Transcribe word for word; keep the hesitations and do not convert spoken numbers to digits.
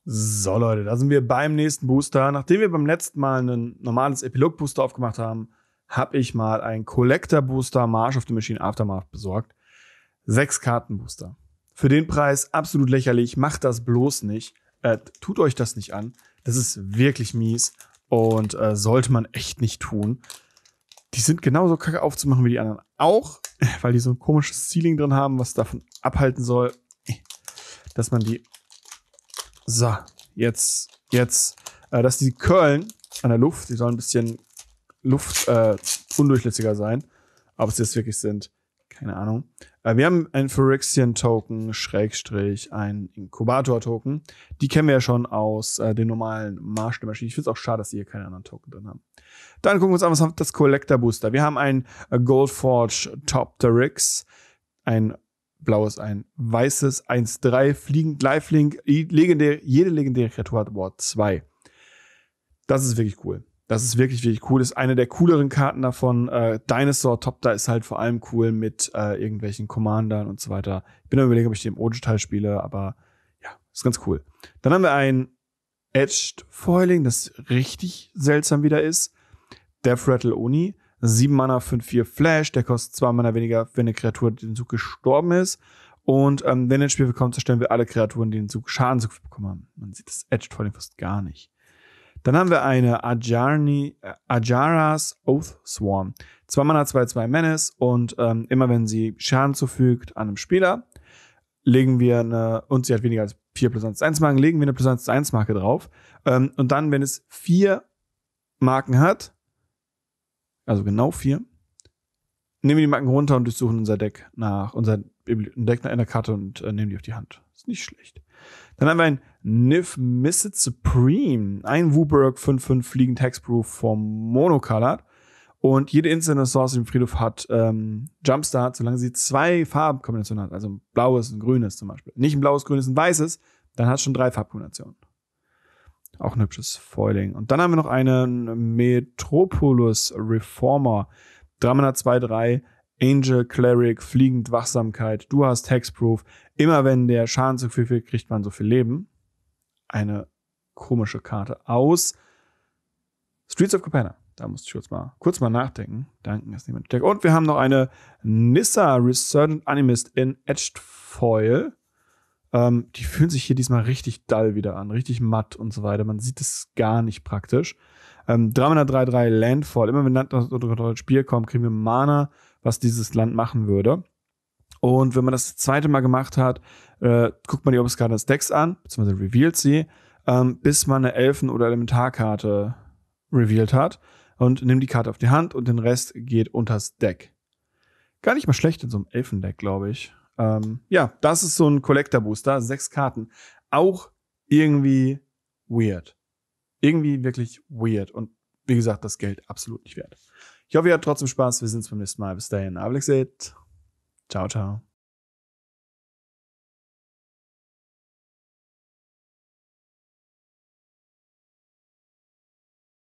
So Leute, da sind wir beim nächsten Booster. Nachdem wir beim letzten Mal ein normales Epilog-Booster aufgemacht haben, habe ich mal einen Collector-Booster March of the Machine Aftermath besorgt. Sechs Karten-Booster. Für den Preis absolut lächerlich. Macht das bloß nicht. Äh, tut euch das nicht an. Das ist wirklich mies und äh, sollte man echt nicht tun. Die sind genauso kacke aufzumachen wie die anderen auch, weil die so ein komisches Ceiling drin haben, was davon abhalten soll, dass man die So, jetzt, jetzt, äh, dass die curlen an der Luft, die sollen ein bisschen Luft äh, undurchlässiger sein. Aber ob sie das wirklich sind, keine Ahnung. Äh, wir haben ein Phyrexian-Token, Schrägstrich, ein Inkubator-Token. Die kennen wir ja schon aus äh, den normalen March der Maschine. Ich finde es auch schade, dass die hier keine anderen Token drin haben. Dann gucken wir uns an, was hat das Collector-Booster. Wir haben ein äh, Goldforge Topterix, ein blaues, ein weißes, eins drei, fliegend, Lifelink, legendär, jede legendäre Kreatur hat Ward zwei. Das ist wirklich cool. Das ist wirklich, wirklich cool. Das ist eine der cooleren Karten davon. Äh, Dinosaur Top, da ist halt vor allem cool mit äh, irgendwelchen Commandern und so weiter. Ich bin am überlegen, ob ich den im Ojo-Teil spiele, aber ja, ist ganz cool. Dann haben wir ein Edged Foiling, das richtig seltsam wieder ist. Death Rattle Oni. sieben Mana, fünf vier Flash, der kostet zwei Mana weniger, wenn eine Kreatur den Zug gestorben ist. Und ähm, wenn ein Spiel bekommt, zerstören wir alle Kreaturen, die den Zug Schaden bekommen haben. Man sieht das Edged vor allem fast gar nicht. Dann haben wir eine Ajarni, äh, Ajaras Oath Swarm. zwei Mana, zwei zwei Menace und ähm, immer wenn sie Schaden zufügt an einem Spieler, legen wir eine, und sie hat weniger als vier plus eins eins Marken, legen wir eine plus eins eins Marke drauf. Ähm, und dann, wenn es vier Marken hat, also genau vier, nehmen wir die Marken runter und durchsuchen unser Deck nach, unser Deck nach einer Karte und äh, nehmen die auf die Hand. Ist nicht schlecht. Dann haben wir ein Niv Mizzet Supreme, ein Wooburg fünf fünf fliegend Hexproof vom Monocolored. Und jede Instant Source im Friedhof hat ähm, Jumpstart, solange sie zwei Farbkombinationen hat. Also ein blaues und ein grünes zum Beispiel. Nicht ein blaues, grünes und ein weißes, dann hat es schon drei Farbkombinationen. Auch ein hübsches Foiling. Und dann haben wir noch einen Metropolis Reformer. drei Mana, zwei drei, Angel, Cleric, fliegend, Wachsamkeit. Du hast Hexproof. Immer wenn der Schaden zu viel wird, kriegt man so viel Leben. Eine komische Karte aus Streets of Capenna. Da musste ich kurz mal, kurz mal nachdenken. Danken ist niemand. Und wir haben noch eine Nissa Resurgent Animist in Edged Foil. Ähm, die fühlen sich hier diesmal richtig dull wieder an, richtig matt und so weiter. Man sieht es gar nicht praktisch. Ähm, drei Mana, drei drei, Landfall. Immer wenn Land unter das Spiel kommt, kriegen wir Mana, was dieses Land machen würde. Und wenn man das zweite Mal gemacht hat, äh, guckt man die Obelisk-Karte des Decks an, beziehungsweise revealt sie, ähm, bis man eine Elfen- oder Elementarkarte revealed hat und nimmt die Karte auf die Hand und den Rest geht unters Deck. Gar nicht mal schlecht in so einem Elfendeck, glaube ich. Ähm, ja, das ist so ein Collector-Booster, sechs Karten. Auch irgendwie weird. Irgendwie wirklich weird. Und wie gesagt, das Geld absolut nicht wert. Ich hoffe, ihr habt trotzdem Spaß. Wir sehen uns beim nächsten Mal. Bis dahin. Ablexit. Ciao, ciao.